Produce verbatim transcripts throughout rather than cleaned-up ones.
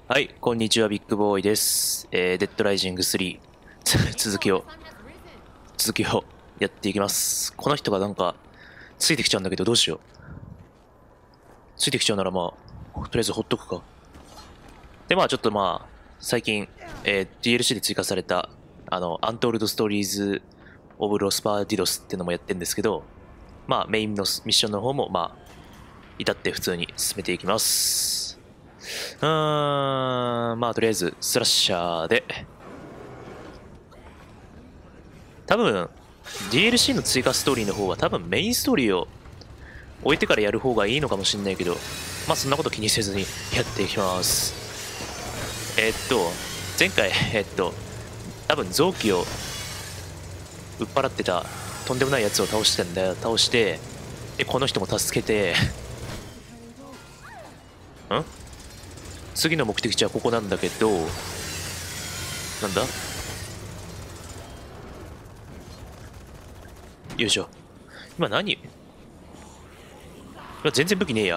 はい、こんにちは、ビッグボーイです。えー、デッドライジングスリー 続きを、続きをやっていきます。この人がなんか、ついてきちゃうんだけど、どうしよう。ついてきちゃうならまあ、とりあえずほっとくか。で、まあちょっとまあ、最近、えー、ディーエルシー で追加された、あの、アントールドストーリーズ・オブ・ロスパーディドスっていうのもやってるんですけど、まあメインのミッションの方も、まあ、至って普通に進めていきます。うーん、まあとりあえず、スラッシャーで、多分 ディーエルシー の追加ストーリーの方は多分メインストーリーを置いてからやる方がいいのかもしれないけど、まあそんなこと気にせずにやっていきます。えーっと前回えーっと多分臓器を売っ払ってたとんでもないやつを倒してんだよ。倒してでこの人も助けてん次の目的地はここなんだけど、なんだよいしょ。今何、今全然武器ねえや。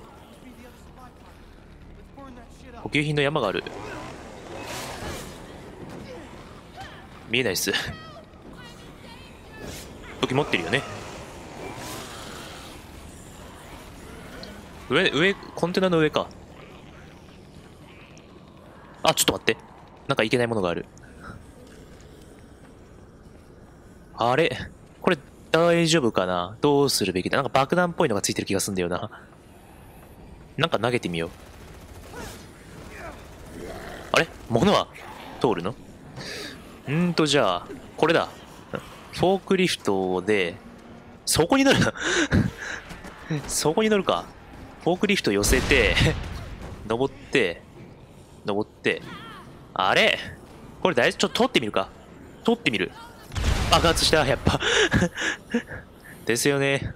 補給品の山がある。見えないっす。武器持ってるよね。上上コンテナの上か。あ、ちょっと待って、なんかいけないものがある。あれこれ大丈夫かな。どうするべきだ。なんか爆弾っぽいのがついてる気がするんだよな。なんか投げてみよう。あれ物は通るの？んーとじゃあこれだ。フォークリフトでそこに乗るなそこに乗るか。フォークリフト寄せて登って登ってあれこれ大丈夫？ちょっと通ってみるか。通ってみる。爆発したやっぱですよね。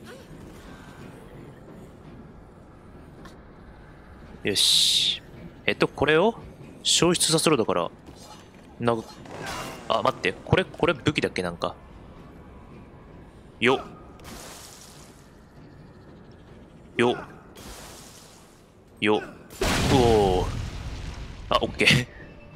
よし、えっとこれを消失させろだからな。あ、待って、これこれ武器だっけ。なんかよよようおー、あ、オッケー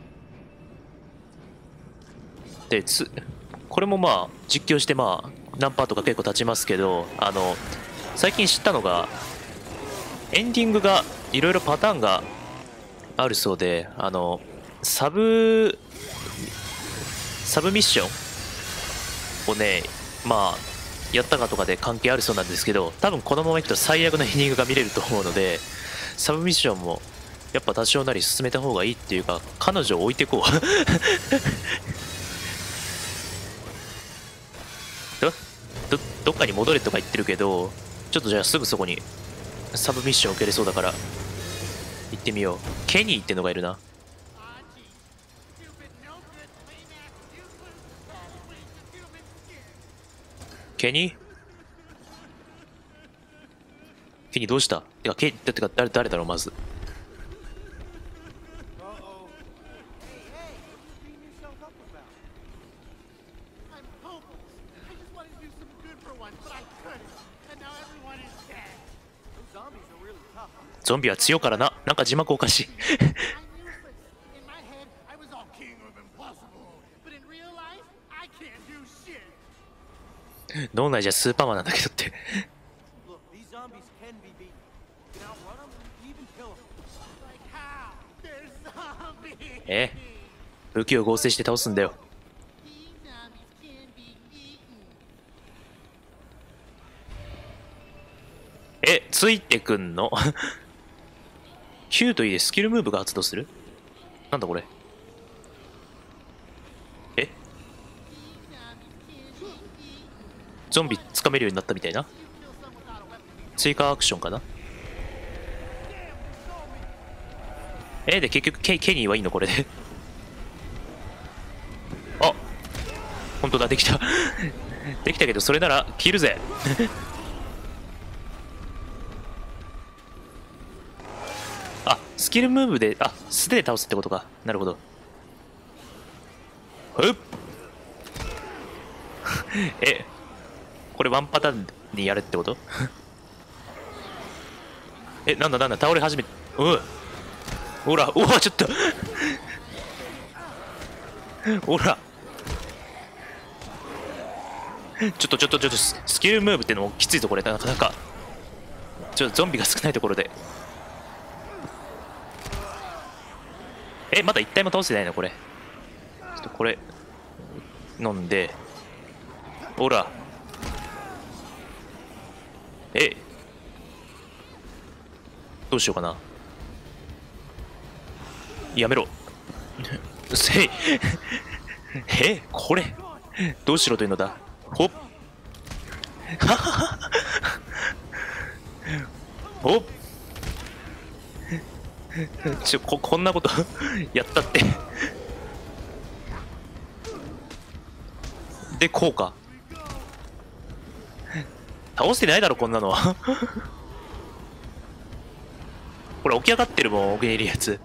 でつこれもまあ実況してまあ何パーとか結構経ちますけど、あの最近知ったのがエンディングがいろいろパターンがあるそうで、あのサブサブミッションをね、まあやったかとかで関係あるそうなんですけど、多分このままいくと最悪のエンディングが見れると思うので、サブミッションもやっぱ多少なり進めた方がいいっていうか、彼女を置いてこうどどどっかに戻れとか言ってるけど、ちょっとじゃあすぐそこにサブミッション受けれそうだから行ってみよう。ケニーってのがいるな。ケニーケニーどうした？てかケだってか誰誰だろう。まずゾンビは強からな。なんか字幕おかしい脳内じゃスーパーマンなんだけどってえ武器を合成して倒すんだよ。えついてくんのキューといいでスキルムーブが発動する。なんだこれ。えゾンビ掴めるようになったみたいな。追加アクションかな。えで結局ケケニーはいいのこれであ本当だ、できたできたけどそれなら切るぜあスキルムーブで、あ素手で倒すってことか。なるほど。ふっえこれワンパターンにやるってことえなんだなんだ倒れ始めうんほら、うわ、ちょっとほら、ちょっとちょっとちょっとススキルムーブってのもきついぞこれ。なかなかちょっとゾンビが少ないところで。え、まだ一体も倒してないのこれ。ちょっとこれ飲んで、ほら、え、どうしようかな。やめろせいえ、これどうしろというのだ。ほっほっちょ、こ、こんなことやったってで、こうか。倒してないだろ、こんなのはほら、起き上がってるもん、奥にいるやつ。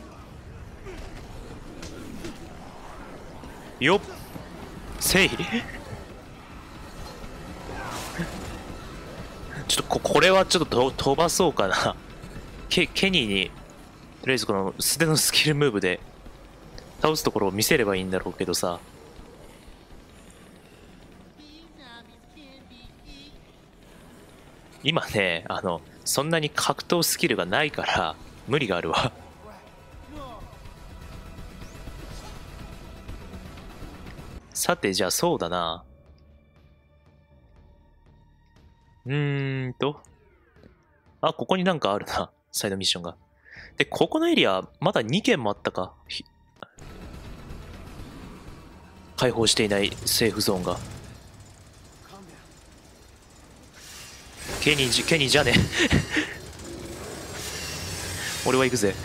よっせいちょっとこ、これはちょっとと飛ばそうかな。ケ、ケニーに、とりあえずこの素手のスキルムーブで倒すところを見せればいいんだろうけどさ。今ね、あの、そんなに格闘スキルがないから無理があるわ。さて、じゃあそうだな。うーんと。あ、ここになんかあるな。サイドミッションが。で、ここのエリア、まだにけんもあったか。開放していないセーフゾーンが。ケニーじ、ケニーじゃね俺は行くぜ。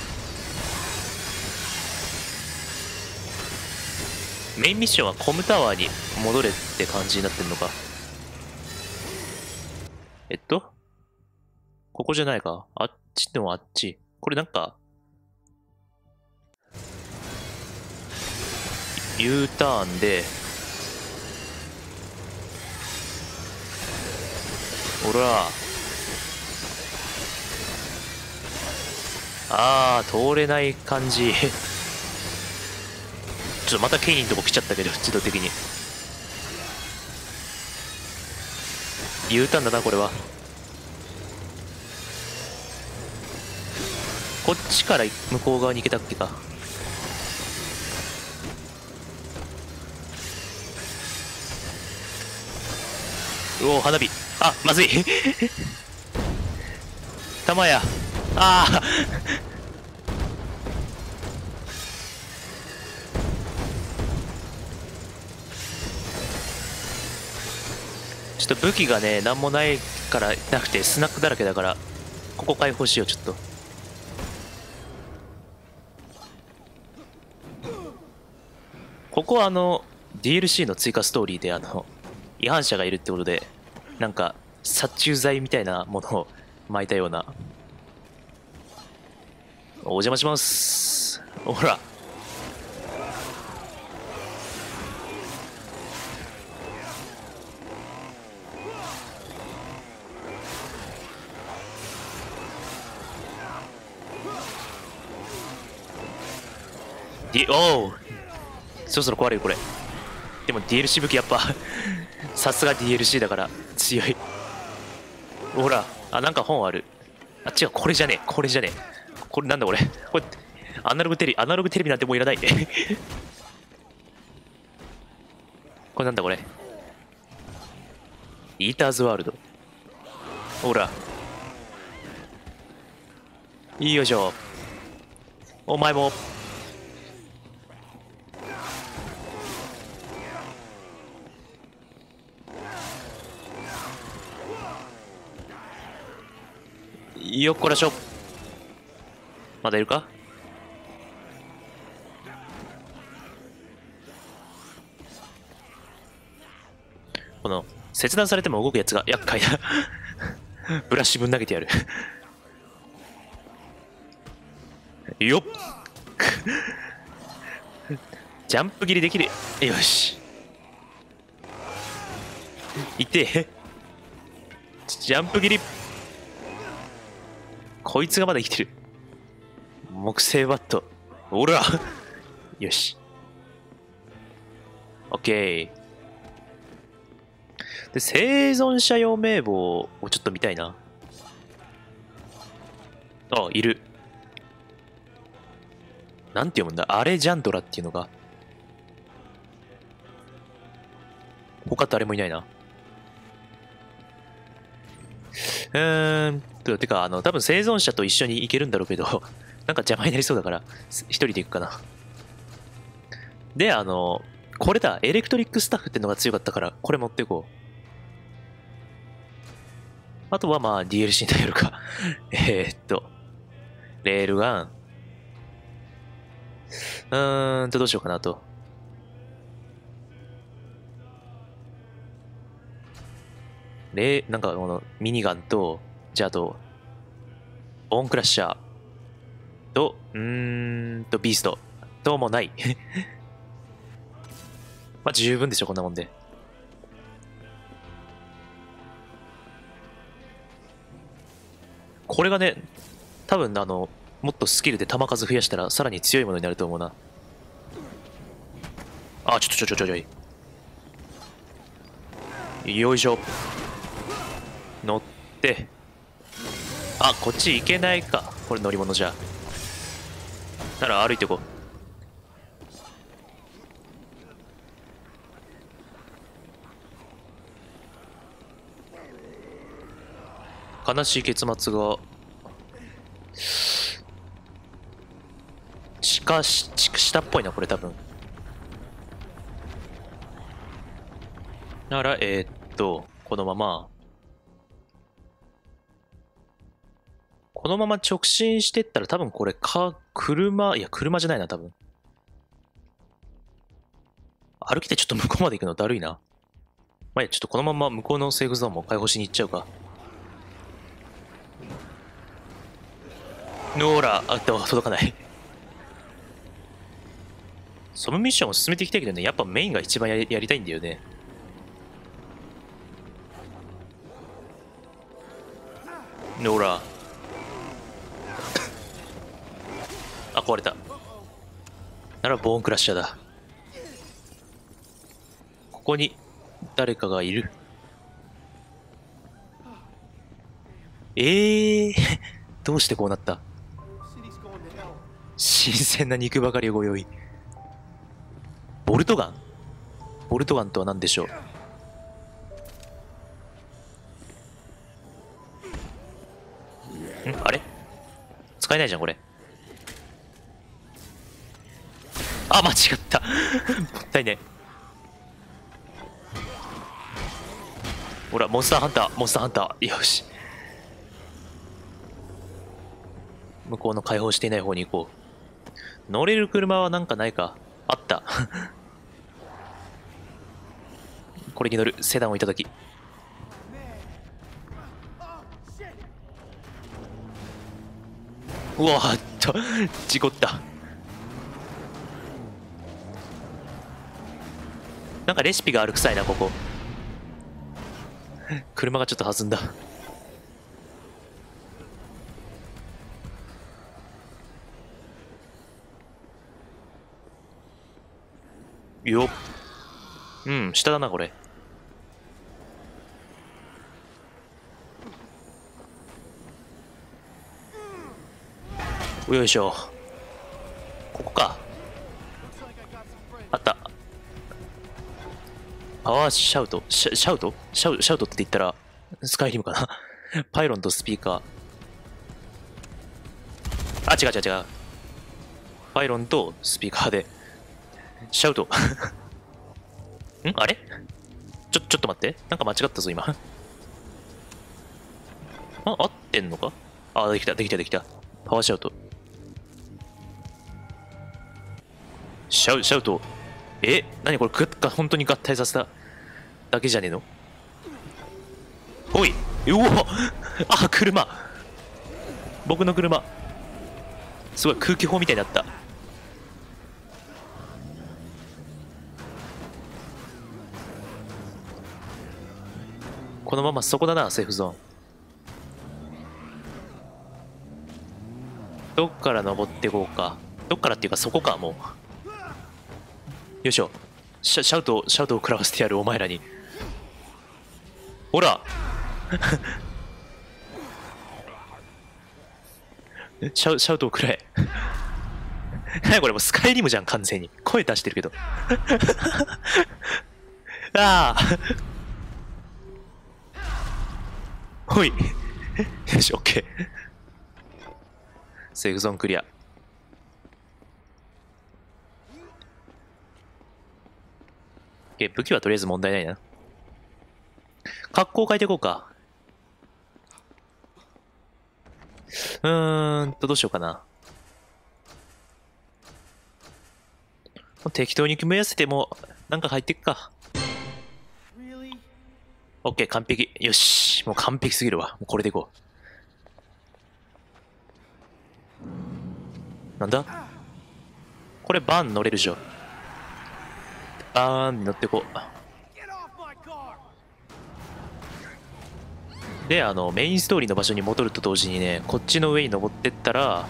メインミッションはコムタワーに戻れって感じになってんのか。えっとここじゃないか。あっちでもあっち。これなんか、U ターンで、ほら。あー、通れない感じ。ちょっとまたケニーのとこ来ちゃったけど、自動的に。U ターンだな、これは。こっちから向こう側に行けたっけか。うお、花火。あ、まずい玉や。ああちょっと武器がね、なんもないからなくて、スナックだらけだから、ここ開放しよう、ちょっと。ここはあの、ディーエルシー の追加ストーリーで、あの、違反者がいるってことで、なんか、殺虫剤みたいなものを巻いたような。お邪魔します。ほら。ディ、おう。そろそろ壊れるこれ。でも ディーエルシー 武器やっぱさすが ディーエルシー だから強い。ほら、あ、なんか本ある。あ、違う、これじゃねえ、これじゃねえ。これなんだこれ。これ、アナログテレビ、アナログテレビなんてもういらないこれなんだこれ。イーターズワールド。ほら。いいよいしょ。お前も。よっこらしょ。まだいるか。この切断されても動くやつが厄介だブラシぶん投げてやるよっジャンプ切りできる。よし。いてジャンプ切り。こいつがまだ生きてる。 木製バット。おらよし。オッケー。で、生存者用名簿をちょっと見たいな。あ、いる。なんて読むんだ、アレジャンドラっていうのが。他誰もいないな。うーんと、てか、あの、多分生存者と一緒に行けるんだろうけど、なんか邪魔になりそうだから、一人で行くかな。で、あの、これだ、エレクトリックスタッフってのが強かったから、これ持っていこう。あとはまあ ディーエルシー に頼るか。えーっと、レールガン。うーんと、どうしようかなと。レなんかこのミニガンと、じゃああと、ボーンクラッシャーと、うーんと、ビーストともない。まあ十分でしょ、こんなもんで。これがね、多分あの、もっとスキルで弾数増やしたらさらに強いものになると思うな。あ、ちょっとちょちょちょちょい。よいしょ。乗って。あ、こっち行けないか。これ乗り物じゃ。なら歩いていこう。悲しい結末が。地下し、地下っぽいな、これ多分。なら、えー、っと、このまま。このまま直進してったら多分これか、車、いや、車じゃないな、多分。歩きでちょっと向こうまで行くのだるいな。まあ、ちょっとこのまま向こうのセーフゾーンも解放しに行っちゃうか。ノーラ、あ、でも届かない。そのミッションを進めていきたいけどね、やっぱメインが一番やりやりたいんだよね。ノーラ。あ、壊れた。ならボーンクラッシャーだ。ここに誰かがいる。えー、どうしてこうなった？新鮮な肉ばかりをご用意。ボルトガン？ボルトガンとは何でしょう？ん？あれ？使えないじゃんこれ。あ、間違ったもったいね。ほら、モンスターハンター、モンスターハンター。よし。向こうの開放していない方に行こう。乗れる車はなんかないか？あった。これに乗る。セダンをいただき。うわーっと、事故った。なんかレシピがある臭いな、ここ。車がちょっと弾んだ。よっ。うん、下だな、これ。よいしょ。ここか。あった。パワーシャウトシャシャウトシャウシャウトって言ったら、スカイリムかな。パイロンとスピーカー。あ、違う違う違う。パイロンとスピーカーで、シャウト。んあれちょ、ちょっと待って。なんか間違ったぞ、今。あ、合ってんのか？あ、できた、できた、できた。パワーシャウト。シャウ、シャウト。え、何これ、くが本当に合体させただけじゃねえの？おい、うおあ、車。僕の車。すごい空気砲みたいになった。このままそこだな、セーフゾーン。 どっから登っていこうか。どっからっていうかそこか、もう。よいしょ。シャシャウト、シャウトを食らわせてやる、お前らに。ほらシャウシャウトを食らえ。何これ、もうスカイリムじゃん、完全に。声出してるけど。ああほい。よし、オッケー。セーフゾーンクリア。武器はとりあえず問題ないな。格好を変えていこうか。うーんと、どうしようかな。適当に組み合わせても、なんか入っていくか。オッケー、完璧。よし。もう完璧すぎるわ。もうこれでいこう。なんだこれバーン乗れるでしょ。バーンに乗ってこう。で、あの、メインストーリーの場所に戻ると同時にね、こっちの上に登ってったら、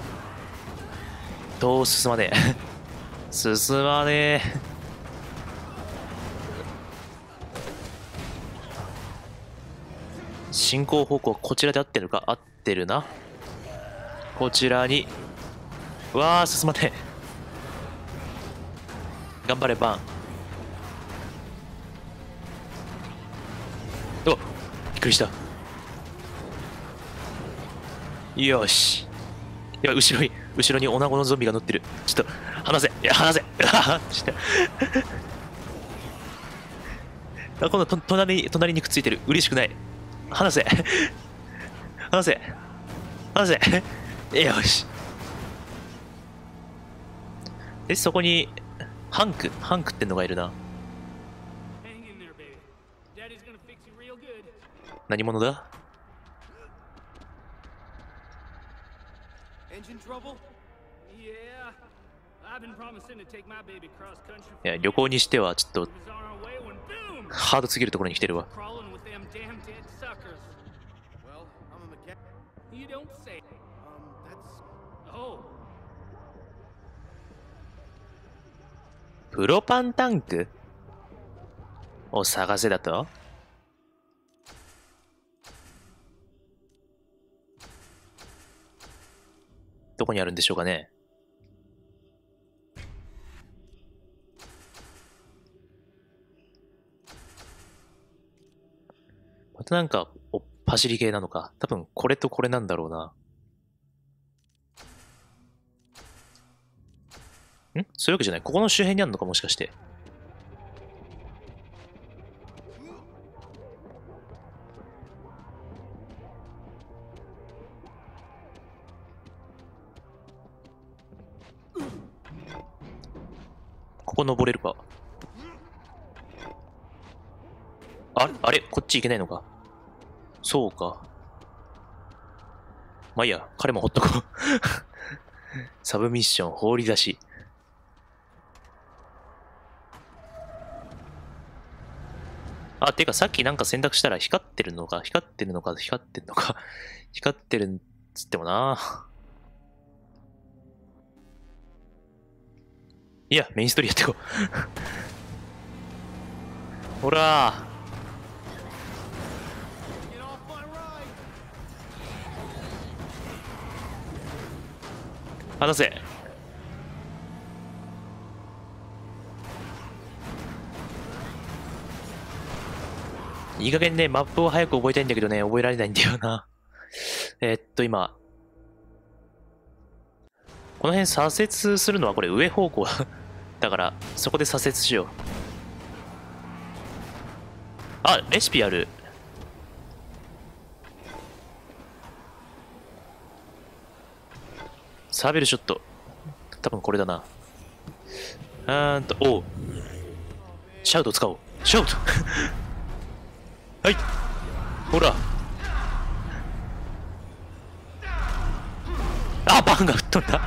どう進まねえ。進まねえ。進行方向、こちらで合ってるか合ってるな。こちらに。うわー、進まねえ。頑張れ、バン。おっ、びっくりした。よし。やばい、後ろに、後ろに女子のゾンビが乗ってる。ちょっと、離せ。いや、離せ。ちょっと。あ、今度と、隣に、隣にくっついてる。嬉しくない。離せ。離せ。離せ。よし。で、そこに、ハンク、ハンクってのがいるな。何者だ？いや、旅行にしてはちょっとハードすぎるところに来てるわ。プロパンタンクを探せだと？どこにあるんでしょうかね。またなんかお走り系なのか。多分これとこれなんだろうな。ん？そういうわけじゃない。ここの周辺にあるのか、もしかして。ここ登れるか。あれあれこっち行けないのか。そうか。まあいいや、彼もほっとこう。サブミッション放り出し。あ、てかさっきなんか選択したら光ってるのか、光ってるのか、光ってるのか。光ってるんつってもな。いや、メインストーリーやっていこう。ほらー。離せ。いい加減ね、マップを早く覚えたいんだけどね、覚えられないんだよな。えーっと、今。この辺左折するのはこれ上方向だから、そこで左折しよう。あ、レシピある。サーベルショット。多分これだな。うーんと、おう。シャウト使おう。シャウトはい。ほら。あ、バンが吹っ飛んだ。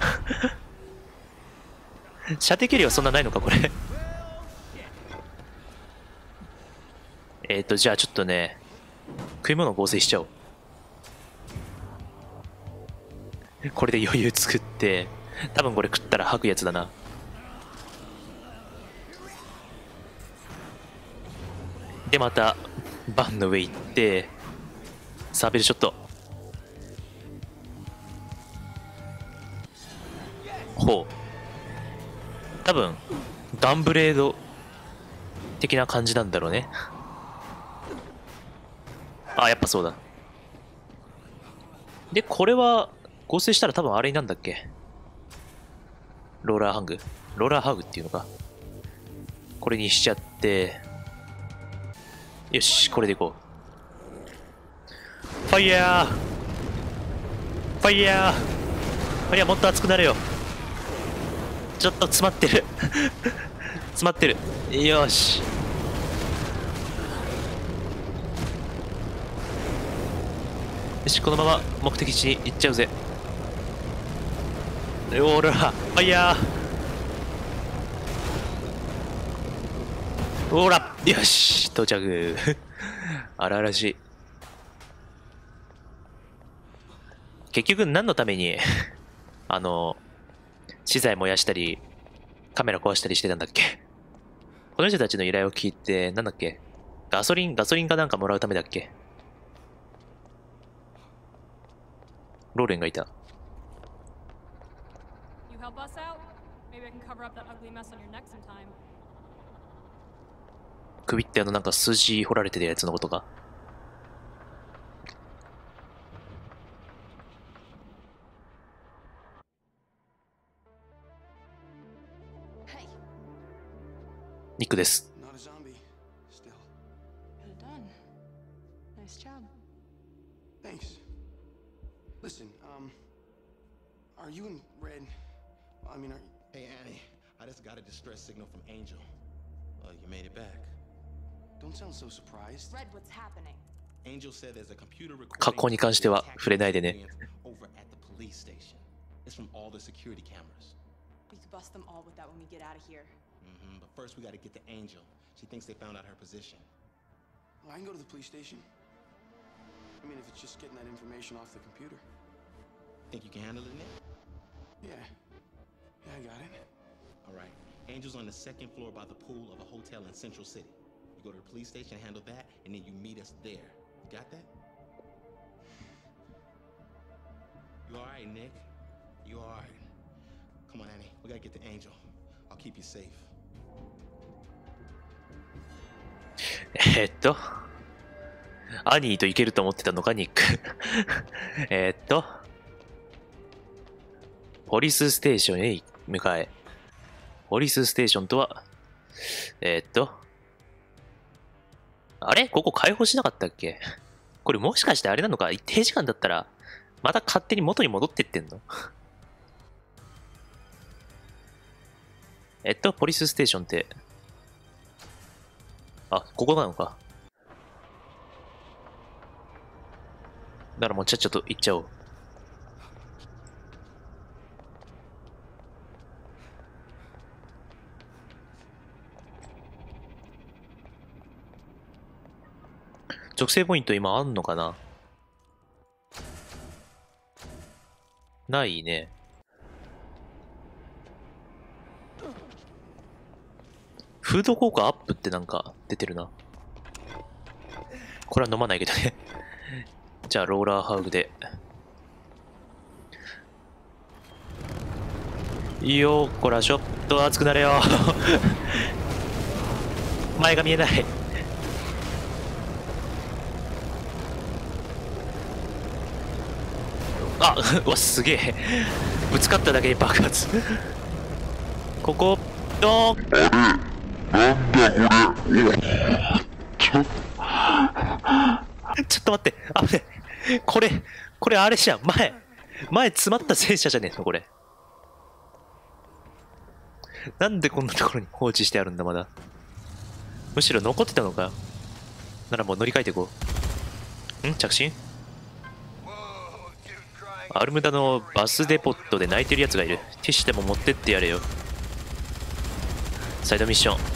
射程距離はそんなないのか、これ。えっと、じゃあちょっとね、食い物を合成しちゃおう。 これで余裕作って、多分これ食ったら吐くやつだな。でまたバンの上行ってサーベルショット。ほう、多分ガンブレード的な感じなんだろうね。あ、やっぱそうだ。でこれは合成したら多分あれになんだっけ、ローラーハングローラーハグっていうのか。これにしちゃって、よし、これでいこう。ファイヤーファイヤーファイヤー、もっと熱くなれよ。ちょっと詰まってる詰まってる。よし、よし、このまま目的地に行っちゃうぜ。オーラファイヤー、オーラ、よし、到着荒々しい。結局何のためにあの資材燃やしたりカメラ壊したりしてたんだっけ。この人たちの依頼を聞いて、なんだっけ、ガソリンガソリンかなんかもらうためだっけ。ローレンがいた。首ってあのなんか数字彫られてるやつのことか。ニックです。 Listen, um, are you in red? I mean, are you... Hey, Annie, I just got a distress signal from Angel. Oh, you made it back. Don't sound so surprised. Red, what's happening? Angel said there's a computer recording 加工に関しては触れないでね。 over at the police station. It's from all the security cameras. We could bust them all with that when we get out of here. Mm-hmm, but first we gotta get to Angel. She thinks they found out her position. Well, I can go to the police station. I mean, if it's just getting that information off the computer. Think you can handle it, Nick? Yeah. Yeah, I got it. All right. Angel's on the second floor by the pool of a hotel in Central City. You go to the police station, handle that, and then you meet us there. You got that? You all right, Nick? You all right? Come on, Annie. We gotta get to Angel. I'll keep you safe. えーっとアニーと行けると思ってたのか、ニックえーっとポリスステーションへ向かえ。ポリスステーションとは、えー、っと、あれここ開放しなかったっけ。これもしかしてあれなのか、一定時間だったら、また勝手に元に戻ってってんのえっと、ポリスステーションって、あ、ここなのか。だからもうちゃっちゃと行っちゃおう。属性ポイント今あんのかな。ないね。フード効果アップってなんか出てるな。これは飲まないけどねじゃあローラーハウグでいいよ。これはちょっと熱くなれよ前が見えない。あうわすげえぶつかっただけに爆発ここドーン。なんだこれちょちょっと待って、あぶね、これこれあれじゃん、前前詰まった戦車じゃねえのこれ。なんでこんなところに放置してあるんだ。まだむしろ残ってたのか。ならもう乗り換えていこう。ん着信。アルムダのバスデポットで泣いてるやつがいる。ティッシュでも持ってってやれよ。サイドミッション。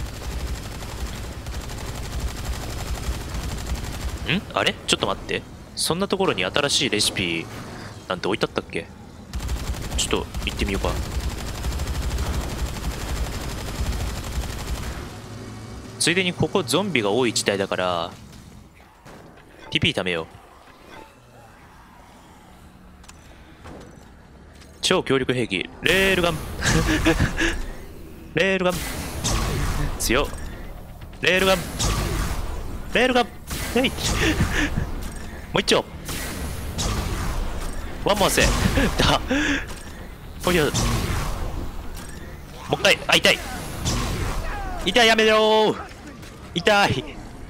んあれちょっと待って、そんなところに新しいレシピなんて置いてあったっけ。 ちょっと行ってみようか。ついでにここゾンビが多い地帯だからピピー貯めよう。超強力兵器レールガンレールガン強っ。レールガンレールガンヘイもう一丁ワンモアセだほいよ。もう一回あ痛い痛いやめろー痛い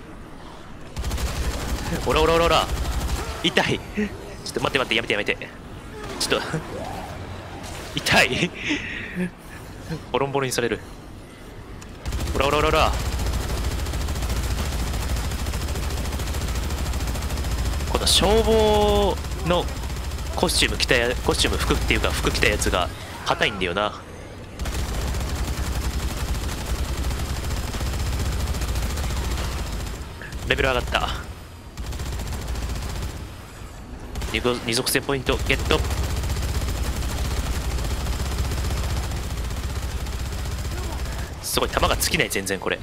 おらおらおらおら痛いちょっと待って待ってやめてやめてちょっと痛いボロンボロンにされる。おらおらおらおらこの消防のコスチューム着たやコスチューム服っていうか服着たやつが硬いんだよな。レベル上がった。二度二属性ポイントゲット。すごい弾が尽きない全然これ。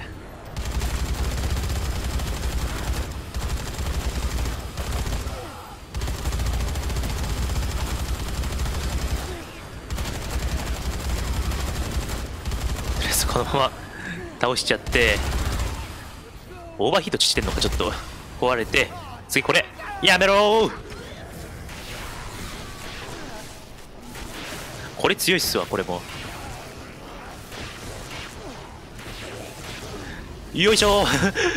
とりあえずこのまま倒しちゃってオーバーヒートしてんのかちょっと壊れて次これやめろー。これ強いっすわこれも。よいしょ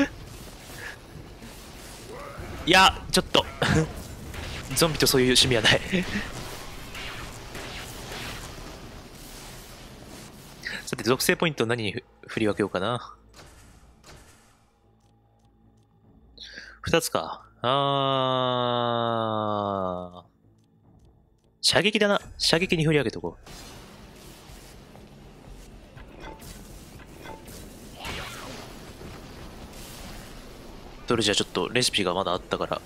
いやちょっとゾンビとそういう趣味はないさて属性ポイント何に振り分けようかな。ふたつか。あー射撃だな。射撃に振り分けとこう。どれじゃちょっとレシピがまだあったから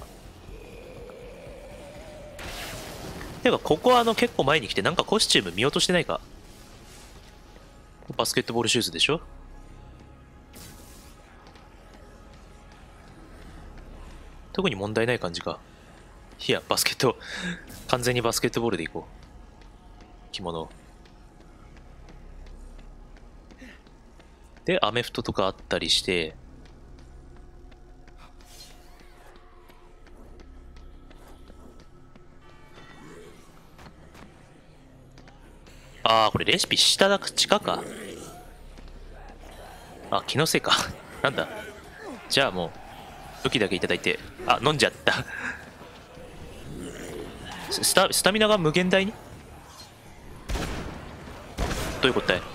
てかここはあの結構前に来てなんかコスチューム見落としてないか。バスケットボールシューズでしょ。特に問題ない感じか。いやバスケット完全にバスケットボールでいこう。着物でアメフトとかあったりしてああこれレシピ下だか地下か。あ気のせいかなんだ。じゃあもう武器だけいただいて。あ飲んじゃったスタスタミナが無限大にどういうことだい。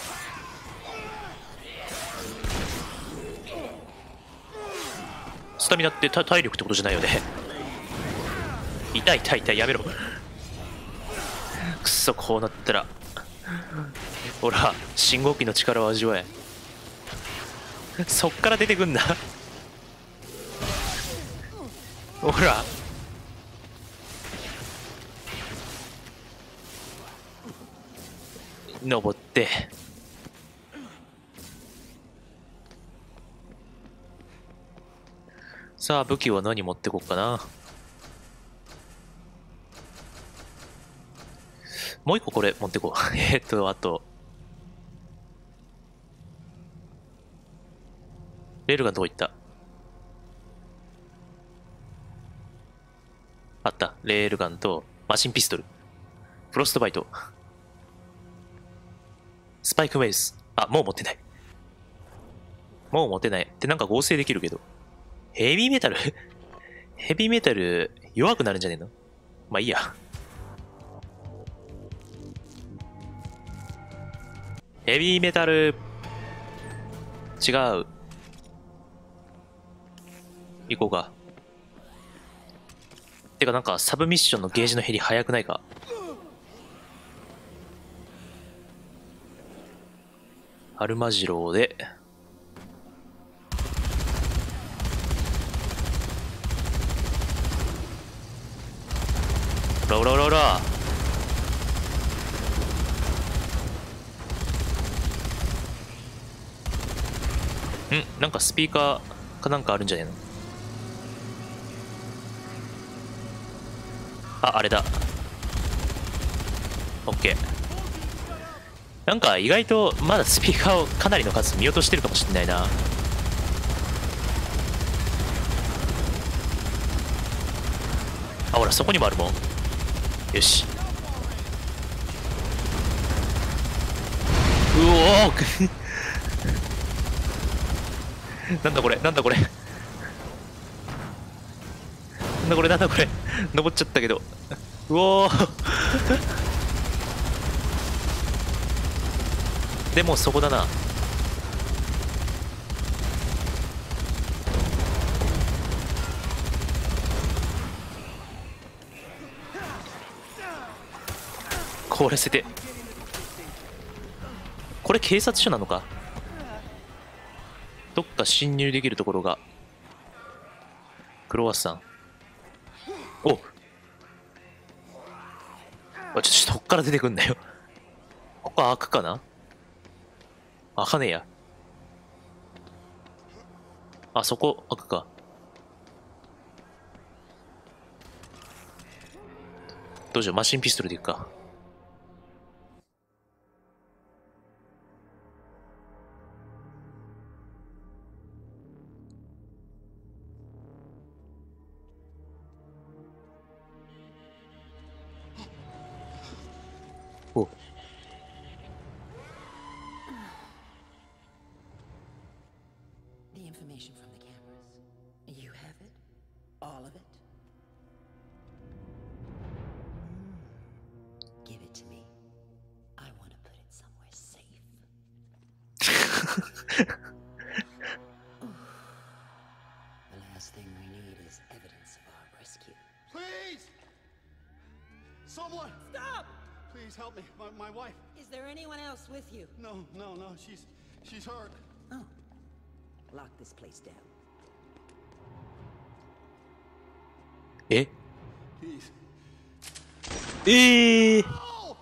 スタミナって体力ってことじゃないよね。痛い痛い痛いやめろくそこうなったらほら信号機の力を味わえ。そっから出てくんなほら登ってさあ武器は何持ってこっかな。もう一個これ持ってこうえっとあとレールガンどこ行った。あったレールガンとマシンピストルフロストバイトスパイクメイス。あもう持ってないもう持てないってなんか合成できるけどヘビーメタルヘビーメタル弱くなるんじゃねえの。まあいいや。ヘビーメタル違う行こうか。てかなんかサブミッションのゲージの減り早くないか。アルマジローでオラオラオラオラんなんかスピーカーかなんかあるんじゃねえの。あ、あれだ。オッケー。なんか意外とまだスピーカーをかなりの数見落としてるかもしれないな。あ、ほらそこにもあるもん。よし。うおーなんだこれなんだこれなんだこれなんだこれ登っちゃったけど、うおーでもそこだな。凍らせて。これ警察署なのか。どっか侵入できるところが。クロワッサン。おっ、あ、ちょっとどっから出てくんだよ。ここ開くかな。開かねえや。あそこ開くか。どうしよう、マシンピストルでいくか。お、 The information from the cameras. You have it? All of it? Hmm. Give it to me. I want to put it somewhere safe. The last thing we need is evidence of our rescue. Please! Someone! Stop! Please help me. My, my wife. Is there anyone else with you? No, no, no. She's she's hurt. Oh. Lock this place down. え Please. えー、 Oh! No!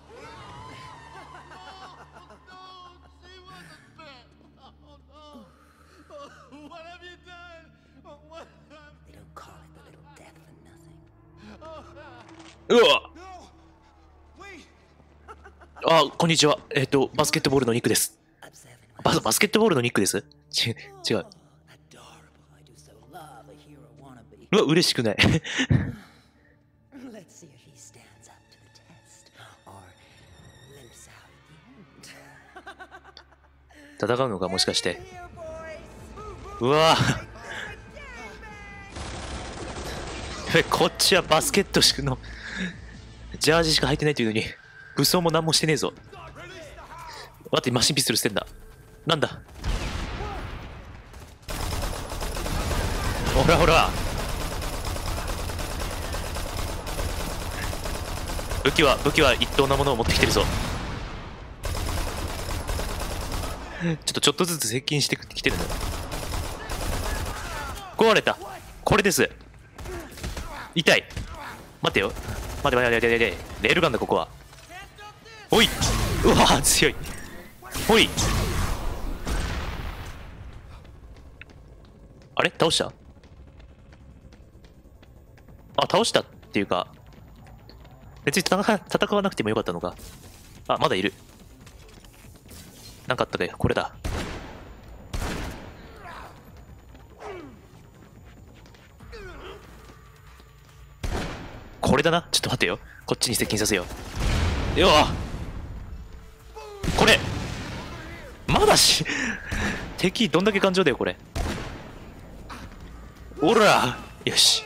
She wasn't bit. Oh no! Oh, what have you done? Oh, what have They don't call it the little death for nothing. うわ No! Wait! あ、こんにちは。えっ、と、バスケットボールのニックです。 Observant. バスバスケットボールのニックです。ち違う。 Adorable. I do so love a hero wannabe. うわ、嬉しくない。 Let's see if he stands up to the test or limps out at the end. 戦うのかもしかして。うわえ、こっちはバスケットしかのジャージしか履いてないというのに武装も何もしてねえぞ。待って、マシンピストル捨てんだ。なんだ。ほらほら、武器は武器は一等なものを持ってきてるぞ。ちょっとちょっとずつ接近してきてるの。壊れた。これです。痛い。待てよ。待て待て待て待て。レールガンだここは。おい。うわー強い。おい。あれ倒した？あ、倒したっていうか、別に戦わ戦わなくてもよかったのか。あ、まだいる。なんかあったで、これだ。これだな。ちょっと待ってよ。こっちに接近させよう。よっ、これまだし敵どんだけ頑丈だよこれ。おらよし。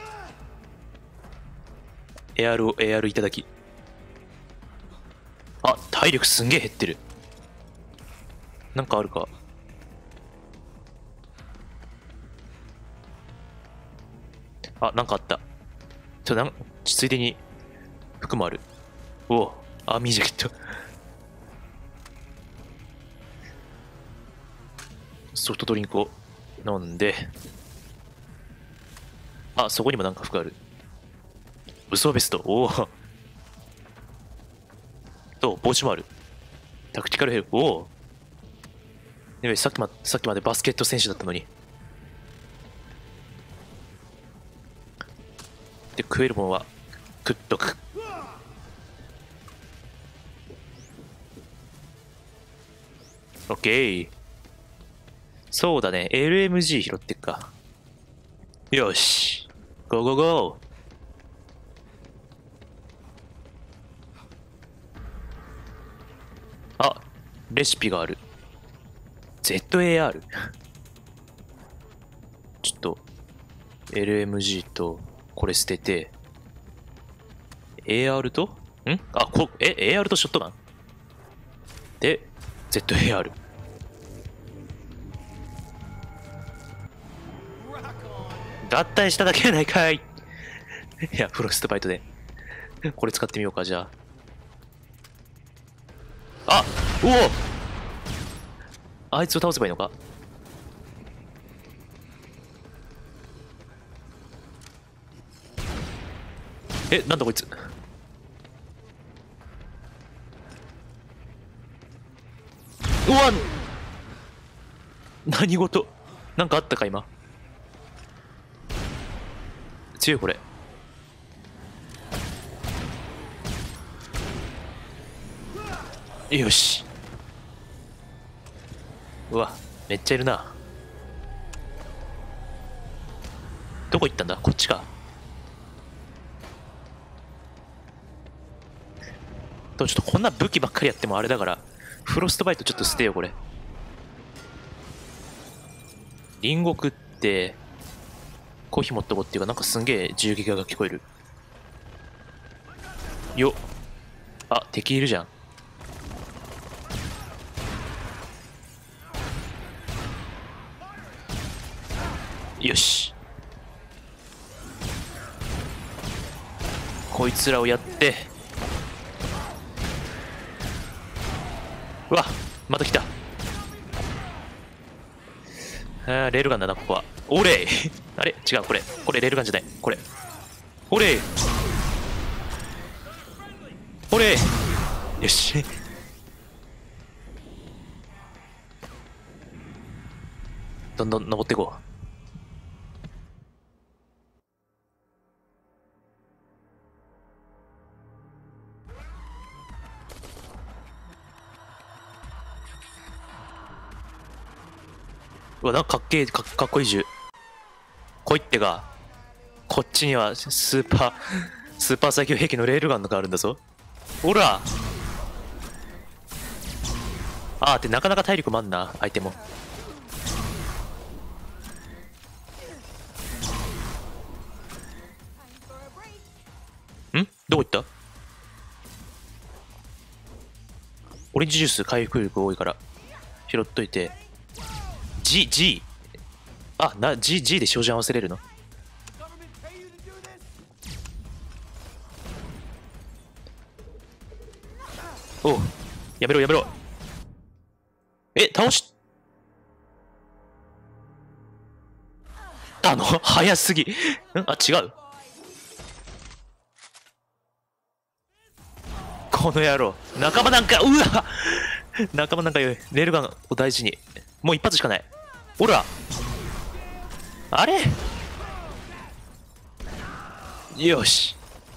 エアールをエアールいただき。あ、体力すんげえ減ってる。なんかあるか。あ、なんかあった。ちょ、なんついでに服もある。おお、アーミージャケット。ソフトドリンクを飲んで、あ、そこにもなんか服ある。武装ベスト、おお。と、帽子もある。タクティカルヘル、おお。 ね、さっきまさっきまでバスケット選手だったのに。で、食えるもんは食っとく。オッケー。そうだね、エルエムジー 拾ってっか。よし。ゴーゴーゴー。あ、レシピがある。ゼットエーアール ちょっと エルエムジー とこれ捨てて エーアール とんあこえ エーアール とショットガンで ゼットエーアール 合体しただけやないかい。いやフロストバイトでこれ使ってみようか。じゃああうおあいつを倒せばいいのか。え、なんだこいつ。うわ何事なんかあったか今。強いこれ。よし。うわめっちゃいるな。どこ行ったんだ。こっちか。でもちょっとこんな武器ばっかりやってもあれだからフロストバイトちょっと捨てようこれ。リンゴ食ってコーヒー持ってこうっていうかなんかすんげえ銃撃が聞こえるよっ。あ敵いるじゃん。よしこいつらをやって。うわまた来た。あーレールガンだなここは。おれあれ違うこれこれレールガンじゃないこれ。おれおれよしどんどん登っていこう。うわなんかかっけえ か, かっこいい銃。こいってがこっちにはスーパースーパー最強兵器のレールガンがあるんだぞ。ほらあーってなかなか体力もあんな相手も。んどこ行った。オレンジジュース回復力多いから拾っといて。G、G。あ、な、G、G で照準合わせれるの。おう、やめろやめろ。え、倒したの早すぎ。んあ、違う。この野郎。仲間なんか、うわ仲間なんかよ、レールガンを大事に。もう一発しかない。ほらあれよし。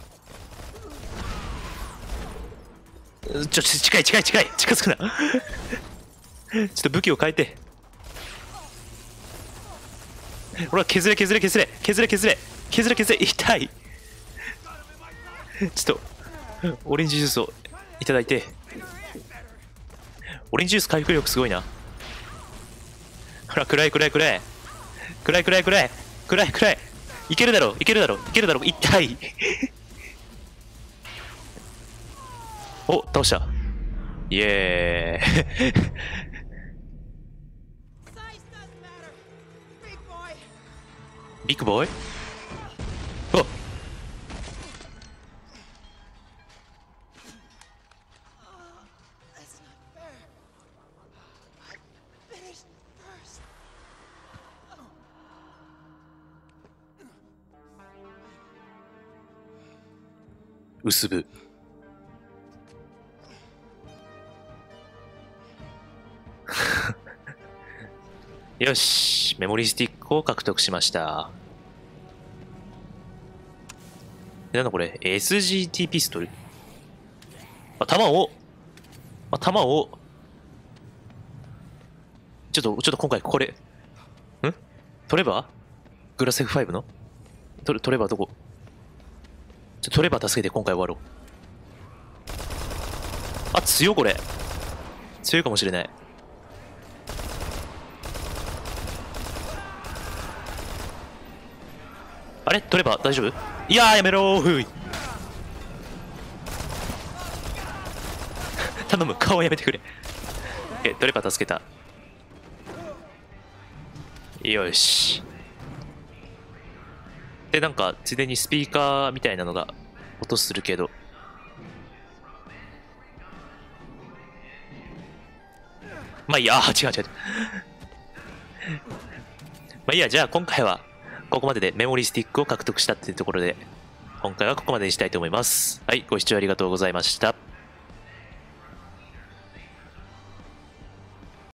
ちょ、近い近い近い近づくなちょっと武器を変えて。ほら削れ削れ削れ削れ削れ削れ削れ痛いちょっとオレンジジュースをいただいて。オレンジジュース回復力すごいな。ほら暗い暗い暗い暗い暗い暗い暗い暗い。いけるだろいけるだろいけるだろ痛いお倒した。イエーイビッグボーイ。おっ薄ぶよし、メモリースティックを獲得しました。なんだこれ エスジーティー ピストル。あ、弾を、あ、弾を、ちょっと、ちょっと今回これ、んトレバーグラセフファイブのトレトレバーどこちょトレバー助けて今回終わろう。あ、強いこれ。強いかもしれない。あれトレバー大丈夫？いやーやめろーふい頼む顔やめてくれ。えトレバー助けた。よし。でなんかついでにスピーカーみたいなのが音するけど、まあいいや、あ違う違うまあいいや、じゃあ今回はここまででメモリースティックを獲得したっていうところで、今回はここまでにしたいと思います。はい、ご視聴ありがとうございました。